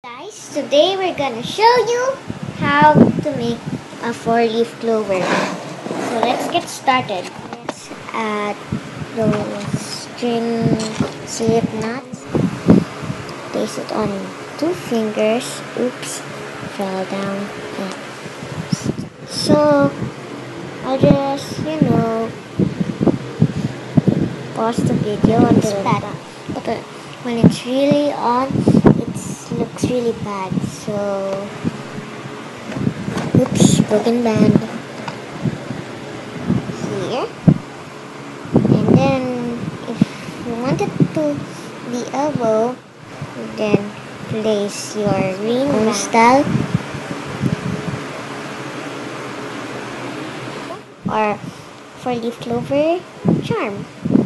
Guys, today we're gonna show you how to make a 4-leaf clover. So let's get started. Let's add those string slip knots. Place it on 2 fingers. Oops, fell down. Yeah. So I'll just, pause the video until that. But when it's really on, it looks really bad. So, oops, broken band here. And then, if you want it to be a bow, then place your ring style or 4-leaf clover charm.